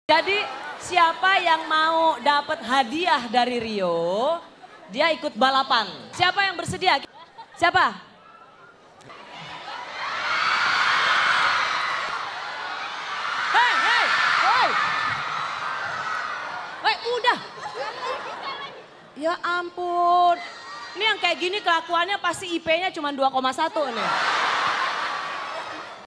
Jadi siapa yang mau dapat hadiah dari Rio, dia ikut balapan. Siapa yang bersedia? Siapa? Hei, hei, hei. Hei, udah. Ya ampun. Ini yang kayak gini kelakuannya pasti IP-nya cuma 2,1 nih.